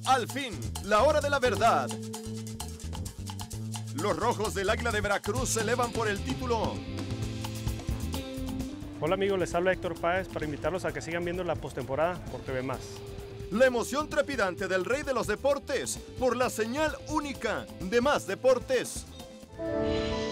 Al fin, la hora de la verdad. Los rojos del Águila de Veracruz se elevan por el título. Hola amigos, les habla Héctor Páez para invitarlos a que sigan viendo la postemporada por TV+. La emoción trepidante del rey de los deportes por la señal única de Más Deportes.